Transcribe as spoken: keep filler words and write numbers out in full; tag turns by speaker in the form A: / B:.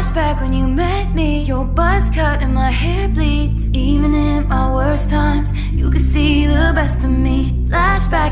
A: Flashback when you met me, your buzz cut and my hair bleeds. Even in my worst times, you could see the best of me. Flashback